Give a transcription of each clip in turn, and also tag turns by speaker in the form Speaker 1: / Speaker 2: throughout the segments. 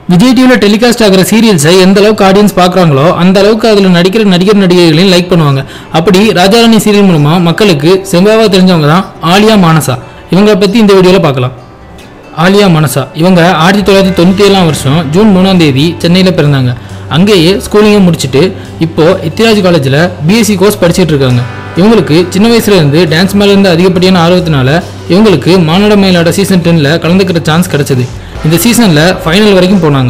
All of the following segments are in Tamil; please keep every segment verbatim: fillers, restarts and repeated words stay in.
Speaker 1: விஜய் டிவில டெலிகாஸ்ட் ஆகிற சீரியல்ஸை எந்த அளவுக்கு ஆடியன்ஸ் பார்க்குறாங்களோ அந்த அளவுக்கு அதில் நடிக்கிற நடிகர் நடிகைகளையும் லைக் பண்ணுவாங்க. அப்படி ராஜாராணி சீரியல் மூலமா மக்களுக்கு செம்பாவா தெரிஞ்சவங்க தான் ஆலியா மானசா. இவங்களை பற்றி இந்த வீடியோவில் பார்க்கலாம். ஆலியா மானசா இவங்க ஆயிரத்தி தொள்ளாயிரத்தி தொண்ணூற்றி ஏழாம் வருஷம் ஜூன் மூணாம் தேதி சென்னையில் பிறந்தாங்க. அங்கேயே ஸ்கூலிங்கும் முடிச்சுட்டு இப்போ இத்திராஜ் காலேஜில் பிஎஸ்சி கோர்ஸ் படிச்சுட்டு இருக்காங்க. இவங்களுக்கு சின்ன வயசுல இருந்து டான்ஸ் மேல இருந்து அதிகப்படியான ஆர்வத்தினால இவங்களுக்கு மாநாட மயிலாட சீசன் டென்ல கலந்துக்கிற சான்ஸ் கிடைச்சது. இந்த சீசன்ல ஃபைனல் வரைக்கும் போனாங்க.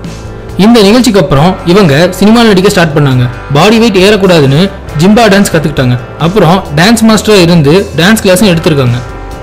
Speaker 1: இந்த நிகழ்ச்சிக்கு அப்புறம் இவங்க சினிமாவில் நடிக்க ஸ்டார்ட் பண்ணாங்க. பாடி வெயிட் ஏறக்கூடாதுன்னு ஜிம்பா டான்ஸ் கத்துக்கிட்டாங்க. அப்புறம் டான்ஸ் மாஸ்டரா இருந்து டான்ஸ் கிளாஸும் எடுத்திருக்காங்க.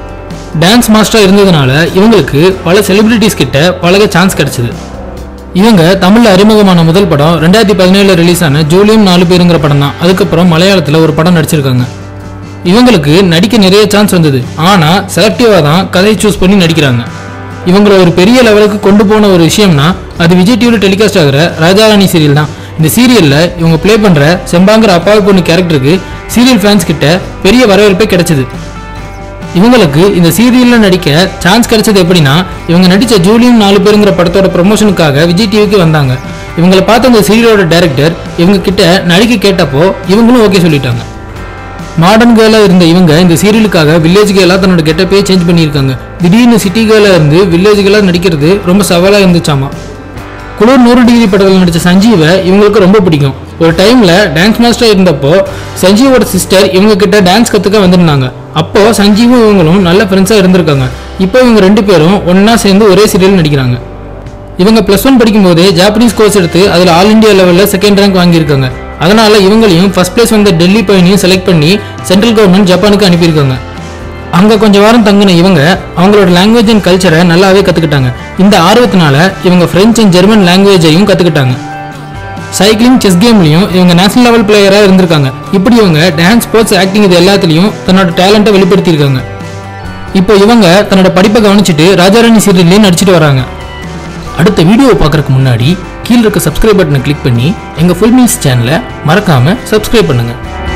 Speaker 1: டான்ஸ் மாஸ்டரா இருந்ததுனால இவங்களுக்கு பல செலிபிரிட்டிஸ் கிட்ட பழக சான்ஸ் கிடைச்சது. இவங்க தமிழ்ல அறிமுகமான முதல் படம் ரெண்டாயிரத்தி பதினேழுல ரிலீஸ் ஆன ஜூலியம் நாலு பேருங்கிற படம் தான். அதுக்கப்புறம் மலையாளத்துல ஒரு படம் நடிச்சிருக்காங்க. இவங்களுக்கு நடிக்க நிறைய சான்ஸ் வந்தது. ஆனா செலக்டிவா தான் கதை சூஸ் பண்ணி நடிக்கிறாங்க. இவங்களை ஒரு பெரிய லெவலுக்கு கொண்டு போன ஒரு விஷயம்னா அது விஜய் டிவில டெலிகாஸ்ட் ஆகிற ராஜாராணி சீரியல் தான். இந்த சீரியல்ல இவங்க பிளே பண்ற செம்பாங்கிற அப்பாவி பொண்ணு கேரக்டருக்கு சீரியல் ஃபேன்ஸ் கிட்ட பெரிய வரவேற்பே கிடைச்சது. இவங்களுக்கு இந்த சீரியல்ல நடிக்க சான்ஸ் கிடைச்சது எப்படின்னா, இவங்க நடிச்ச ஜூலியம் நாலு பேருங்கிற படத்தோட ப்ரமோஷனுக்காக விஜய் டிவிக்கு வந்தாங்க. இவங்களை பார்த்த அந்த சீரியலோட டைரக்டர் இவங்க கிட்ட நடிக்க கேட்டப்போ இவங்களும் ஓகே சொல்லிட்டாங்க. மாடர்ன் கேர்லா இருந்த இவங்க இந்த சீரியலுக்காக வில்லேஜ் கேர்லா தன்னோட கெட்டப்பே சேஞ்ச் பண்ணியிருக்காங்க. திடீர்னு சிட்டி கேர்லா இருந்து வில்லேஜ் கேர்லா நடிக்கிறது ரொம்ப சவாலா இருந்துச்சாமா. குளிர் நூறு டிகிரி படத்தில் நடிச்ச சஞ்சீவை இவங்களுக்கு ரொம்ப பிடிக்கும். ஒரு டைம்ல டான்ஸ் மாஸ்டர் இருந்தப்போ சஞ்சீவோட சிஸ்டர் இவங்க கிட்ட டான்ஸ் கத்துக்க வந்திருந்தாங்க. அப்போ சஞ்சீவும் இவங்களும் நல்ல ஃப்ரெண்ட்ஸா இருந்திருக்காங்க. இப்போ இவங்க ரெண்டு பேரும் ஒன்னா சேர்ந்து ஒரே சீரியல் நடிக்கிறாங்க. இவங்க பிளஸ் ஒன் படிக்கும் போதே ஜாப்பனீஸ் கோர்ஸ் எடுத்து அதுல ஆல் இண்டியா லெவல்ல செகண்ட் ரேங்க் வாங்கியிருக்காங்க. அதனால இவங்களையும் ஃபர்ஸ்ட் பிளேஸ் வந்த டெல்லி பையனையும் செலக்ட் பண்ணி சென்ட்ரல் கவர்மெண்ட் ஜப்பானுக்கு அனுப்பியிருக்காங்க. அங்க கொஞ்ச வாரம் தங்கின இவங்க அவங்களோட லாங்குவேஜ் அண்ட் கல்ச்சரை நல்லாவே கத்துக்கிட்டாங்க. இந்த ஆர்வத்தினால இவங்க பிரெஞ்சு அண்ட் ஜெர்மன் லாங்குவேஜையும் கத்துக்கிட்டாங்க. சைக்கிளிங், செஸ் கேம்லையும் இவங்க நேஷனல் லெவல் பிளேயரா இருந்திருக்காங்க. இப்படி இவங்க டான்ஸ், ஸ்போர்ட்ஸ், ஆக்டிங் இது எல்லாத்துலயும் தன்னோட டேலண்ட்டை வெளிப்படுத்தியிருக்காங்க. இப்போ இவங்க தன்னோட படிப்பை கவனிச்சுட்டு ராஜாராணி சீரியல்லையும் நடிச்சிட்டு வராங்க. அடுத்த வீடியோவை பார்க்கறதுக்கு முன்னாடி கீழே இருக்க சப்ஸ்கிரைப் பட்டனை கிளிக் பண்ணி எங்க ஃபுல் மீல்ஸ் சேனலை மறக்காம சப்ஸ்கிரைப் பண்ணுங்க.